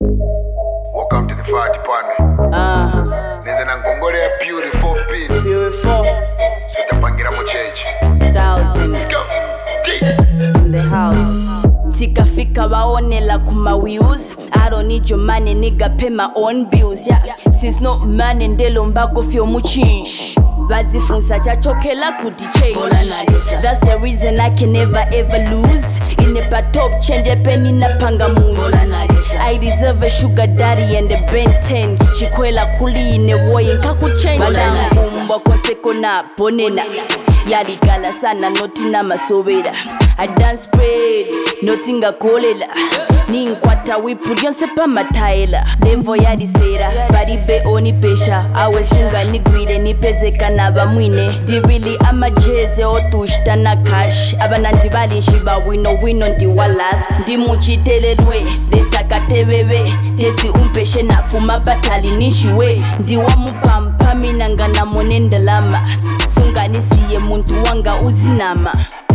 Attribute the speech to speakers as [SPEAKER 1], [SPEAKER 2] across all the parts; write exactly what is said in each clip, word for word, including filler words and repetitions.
[SPEAKER 1] Welcome to the fire department.
[SPEAKER 2] Ah,
[SPEAKER 1] Neze na ngongole ya Puri four P.
[SPEAKER 2] Puri four
[SPEAKER 1] So tapangira mu change.
[SPEAKER 2] thousand
[SPEAKER 1] Let's go. Deep.
[SPEAKER 2] in the house. Tikafika waonela kuma wheels. I don't need your money, nigga, pay my own bills, yeah. Since no money ndelo mbako fyo muchinsh. Bazifunza chachokela kuti change. Bola Na Lesa. That's the reason I can never ever lose. In a top change penny na panga moves. Bola Na Lesa. I deserve a sugar daddy and a Ben ten. Chikwela kuli in a way kaku change. Bola Na Lesa. Umba konseko na ponena. Yali gala sana noti na masoweda. I dance spread, notinga kolela. Ninkwata wipu yonse pa mataila. Levo ya disera, baribe oni pesha. Awe shinga nigwide nipezeka na bamwine. Di really ama jeze otushta na cash. Abananti bali shiba wino wino ndi walas. Di muchiteledwe, lesaka tebebe. Teti umpeshe na fuma batali nishiwe. Di wamupampa minanga na monende lama. Sunga nisiye muntu wanga uzinama.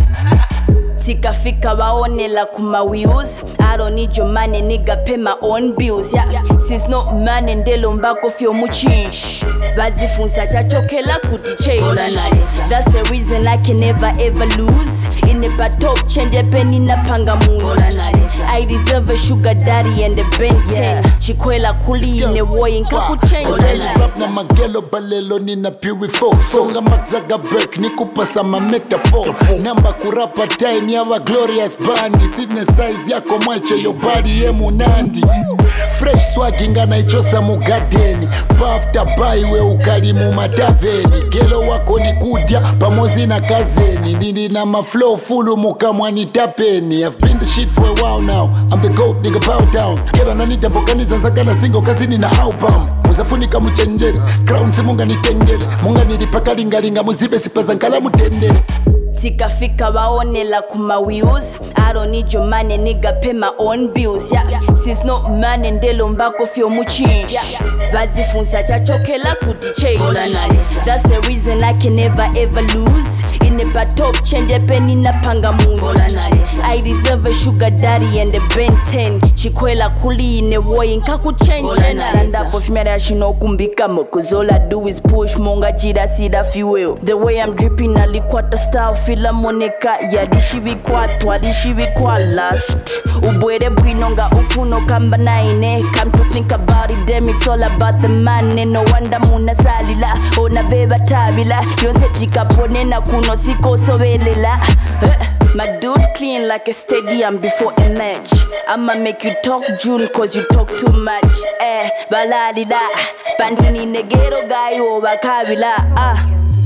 [SPEAKER 2] Tikafika waonela kuma wheels. I don't need your money, nigga, pay my own bills, yeah. Since no money ndelo mbako fyo muchinsh. Bazifunza chachokela kuti change. Bola Na Lesa. That's the reason I can never ever lose. In a top change penny na panga moves. Bola Na Lesa. I deserve a sugar daddy and a Ben ten. Chikwela kuli in a way kaku change. Bola Na Lesa.
[SPEAKER 3] Na magelo balelo nina Puri four. Songa magzaga break nikupasa ma metaphor. Namba kurapa time yawa glorious bandi. Sidne size yako mwache yo body ye munandi. Fresh swaginga na ichosa mugadeni. Pafta bai we ukali mu mataveni. Gelo wako ni kudia pamozi na kazeni. Nini na ma flow fulu mukamwani tapeni. I've been the shit for a while now. I'm the goat nigga bow down. Kera nani tabokani zanzakana singo kazini na album. Muzafunika muchenjere. Crown si munga nitengere. Munga nilipaka lingalinga muzibe sipaza nkala mutendere.
[SPEAKER 2] Tikafika waonela kuma wheels. I don't need your money, nigga, pay my own bills, yeah. Since no money ndelo mbako fyo muchinsh. Bazifunza chachokela kuti change. Bola Na Lesa. That's the reason I can never ever lose. In a top change penny na panga moves. Bola Na Lesa. I deserve a sugar daddy and a Ben ten. Chikwela kuli in a way kaku change. Bola Na Lesa. And up of me that she no kumbika mo. Cause all I do is push monga jida sida fuel. The way I'm dripping a liquata style. Fila moneka ya dishibi kwa twa dishibi kwa last. Ubwere bwinonga ufuno kamba naine. Come to think about it, damn, it's all about the money. No wonder muna salila ona veba tabila. Yonse tika ponena kuno siko sovelela. My dude clean like a stadium before a match. I'ma make you talk June cause you talk too much. Eh, balalila panduni negero gayo bakabila. Ah,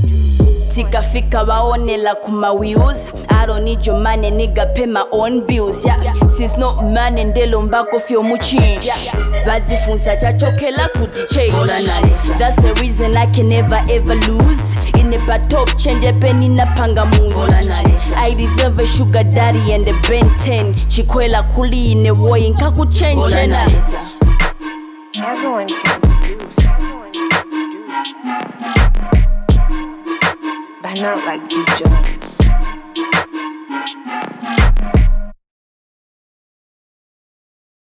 [SPEAKER 2] Tikafika waonela kuma wheels. I don't need your money, nigga, pay my own bills, yeah. Since no money ndelo mbako fyo muchinsh. Bazifunza chachokela kuti change. Bola Na Lesa. That's the reason I can never ever lose. In a top change penny na panga moves. Bola Na Lesa. I deserve a sugar daddy and a Ben ten. Chikwela kuli in a way kaku change. Bola Na Lesa.
[SPEAKER 4] Everyone can produce. Everyone can produce. But not like D Jones.